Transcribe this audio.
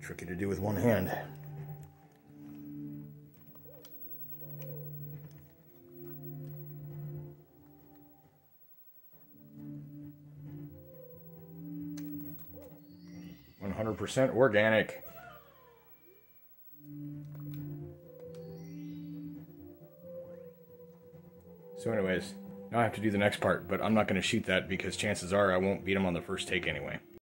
Tricky to do with one hand. %, organic. So anyways, now I have to do the next part, but I'm not going to shoot that because chances are I won't beat him on the first take anyway.